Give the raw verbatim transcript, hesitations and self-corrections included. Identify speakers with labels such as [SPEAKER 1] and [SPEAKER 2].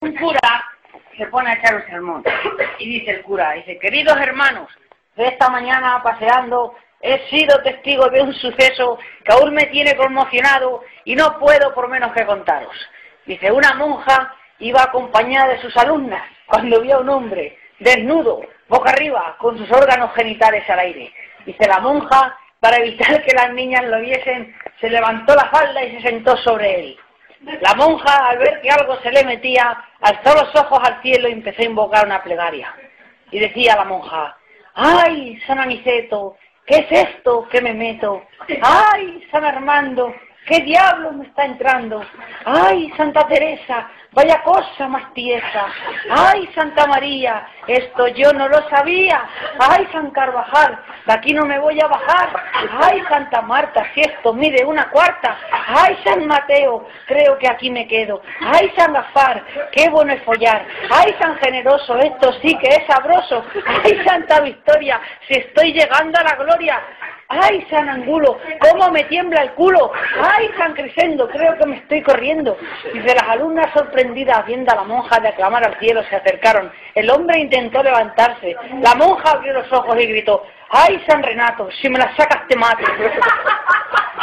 [SPEAKER 1] Un cura se pone a echar un sermón y dice el cura, dice, queridos hermanos, de esta mañana paseando he sido testigo de un suceso que aún me tiene conmocionado y no puedo por menos que contaros. Dice, una monja iba acompañada de sus alumnas cuando vio a un hombre desnudo, boca arriba, con sus órganos genitales al aire. Dice, la monja, para evitar que las niñas lo viesen, se levantó la falda y se sentó sobre él. La monja, al ver que algo se le metía, alzó los ojos al cielo y empezó a invocar una plegaria. Y decía la monja, ¡ay, San Aniceto! ¿Qué es esto que me meto? ¡Ay, San Armando! ¿Qué diablo me está entrando? ¡Ay, Santa Teresa! ¡Vaya cosa más tiesa! ¡Ay, Santa María! Esto yo no lo sabía. ¡Ay, San Carvajal! De aquí no me voy a bajar. ¡Ay, Santa Marta! Si esto mide una cuarta. ¡Ay, San Mateo! Creo que aquí me quedo. ¡Ay, San Gafar! ¡Qué bueno es follar! ¡Ay, San Generoso! Esto sí que es sabroso. ¡Ay, Santa Victoria! Si estoy llegando a la gloria. ¡Ay, San Angulo! ¿Cómo me tiembla el culo? ¡Ay, San Crisendo! Creo que me estoy corriendo. Y de las alumnas sorprendidas, viendo a la monja de aclamar al cielo, se acercaron. El hombre intentó levantarse. La monja abrió los ojos y gritó, ¡ay, San Renato! Si me la sacas te mato.